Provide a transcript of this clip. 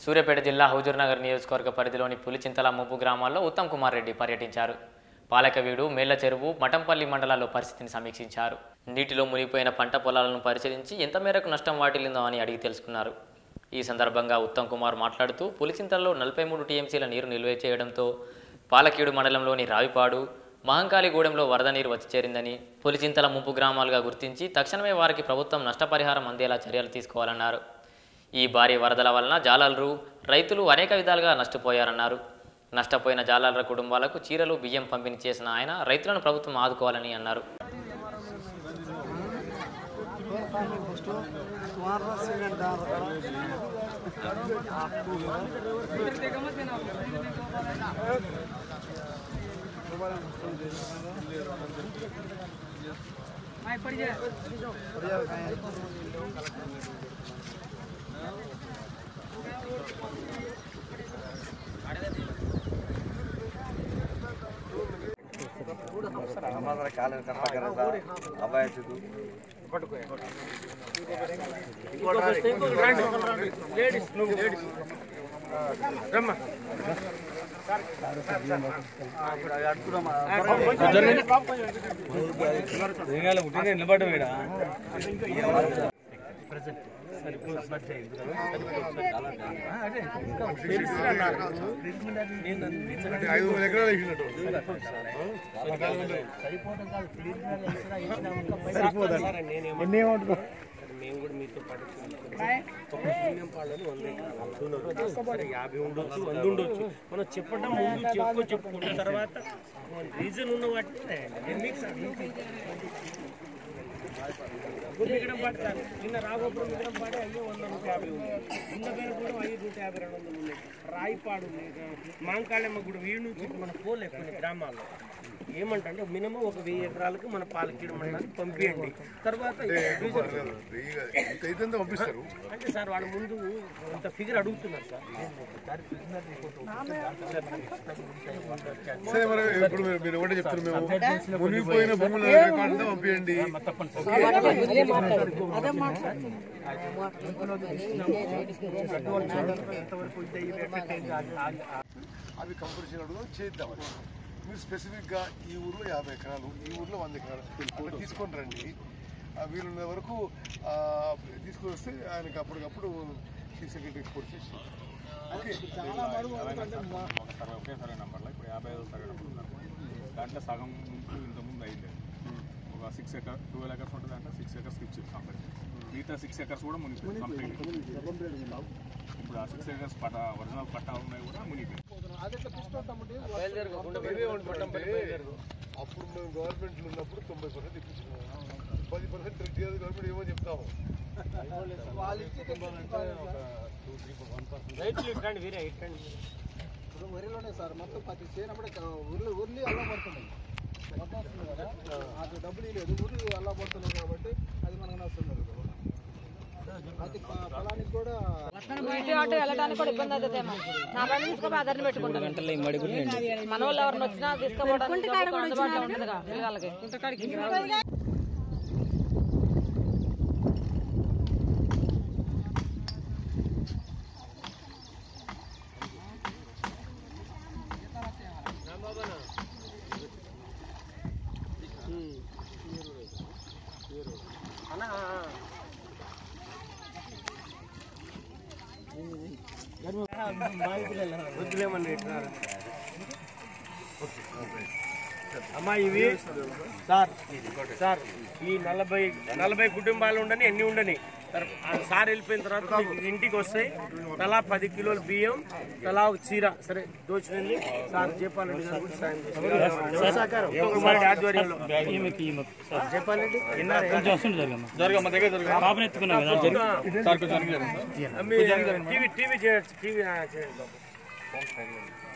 సూర్యాపేట జిల్లా హుజూర్నగర్ నియోజకవర్గ పరిధిలోని పులిచింతల ముంపు గ్రామాల్లో ఉత్తమ్ కుమార్ రెడ్డి పర్యటించారు. పాలకవీడు, మేళ్ల చెరువు, మఠంపల్లి మండలాల్లో పరిస్థితిని సమీక్షించారు. నీటిలో మునిగిపోయిన పంట పొలాలను పరిశీలించి ఎంత మేరకు నష్టం వాటిల్లిందో అని అడిగి తెలుసుకున్నారు. ఈ సందర్భంగా ఉత్తమ్ కుమార్ మాట్లాడుతూ పులిచింతలలో 43 టీఎంసీల నీరు నిల్వ చేయడంతో పాలకీడు మండలంలోని రావిపాడు, మహంకాళిగూడెంలో వరద నీరు వచ్చి చేరిందని, పులిచింతల ముంపు గ్రామాలుగా గుర్తించి తక్షణమే వారికి ప్రభుత్వం నష్టపరిహారం అందేలా చర్యలు తీసుకోవాలన్నారు. ఈ భారీ వరదల వలన జాలర్లు, రైతులు అనేక విధాలుగా నష్టపోయారన్నారు. నష్టపోయిన జాలర్ల కుటుంబాలకు చీరలు, బియ్యం పంపిణీ చేసిన ఆయన రైతులను ప్రభుత్వం ఆదుకోవాలని అన్నారు. మేము కూడా మీతో పాటు 50 ఉండొచ్చు, 100 ఉండొచ్చు. మనం చెప్పడం ముందు చెప్పుకున్న తర్వాత రీజన్ ఉన్న వాటిని మిగడం పడతారు. నిన్న రాఘోపురం మిగడం పడే అయ్యో 100, 150 చిన్న పేరు కూడా 500, 150, 200 ఉన్నాయి. రాయిపాడు ఉన్నాయి, మాంకాళమ్మ కూడా వీడి నుంచి మనం పోలే కొన్ని గ్రామాల్లో. ఏమంటే మినిమం ఒక 1000 ఎకరాలకు మన పాలకీడు మండలానికి పంపించండి. తర్వాత అంటే సార్ వాళ్ళ ముందు ఇంత ఫిగర్ అడుగుతున్నారు సార్. అవి కంపల్సరీ అడుగు చేద్దాం. మీరు స్పెసిఫిక్గా ఈ ఊర్లో 50 ఎకరాలు, ఈ ఊర్లో 100 ఎకరాలు తీసుకొని రండి. వీలున్న వరకు తీసుకొని వస్తే ఆయనకి అప్పటికప్పుడు చీఫ్ సెక్రటరీ ఎక్స్పోర్ట్ చేసి ఒకేసారి నెంబర్లో ఇప్పుడు 55వ సర్వే నెంబర్ ఉందనుకోండి. దాంట్లో సగం ఇంతకుముందు అయింది. ఒక 6 ఎకర్స్ 12 ఎకర్స్ ఉంటుంది. అంటే 6 ఎకర్స్ స్కిప్ చేస్తాం. మిగతా 6 ఎకర్స్ కూడా మునిగిపోయింది కంప్లీట్. ఇప్పుడు ఆ 6 ఎకర్స్ ఒరిజినల్ పట్టా ఉన్నాయి కూడా మునిగిపోయింది. అప్పుడు మేము గవర్నమెంట్లో ఉన్నప్పుడు 90% ఇప్పించుకున్నాం. 10% ట్రీట్ చేయాలి గవర్నమెంట్ ఏమో చెప్తాము. ఇప్పుడు వరిలోనే సార్ మొత్తం 10 చేయనప్పుడే ఉర్లి అల్లా పడుతున్నాయి. మొత్తం వస్తుంది కదా, అది డబ్బులు లేదు, ఉర్లి అల్లా పడుతున్నాయి కాబట్టి అది మనకు వస్తున్నారు. ప్రతి పొలానికి కూడా వెళ్ళడానికి కూడా ఇబ్బంది అవుతుందేమో. నా బండి తీసుకొని అదర్ని పెట్టుకుంటాం. మన వాళ్ళు ఎవరిని వచ్చినా తీసుకోవడానికి అందుబాటులో ఉంటుందిగా పిల్లలకి. అమ్మా ఇవి సార్ ఈ 40 కుటుంబాలు ఉండని, ఎన్ని ఉండని సార్ వెళ్ళిపోయిన తర్వాత మీకు ఇంటికి వస్తాయి. తలా 10 కిలోల బియ్యం, తలా ఒక చీర. సరే దోచుకుంది సార్ చెప్పాలండి ఆధ్వర్యంలో చెప్పాలండి. టీవీ చేయండి బాబు.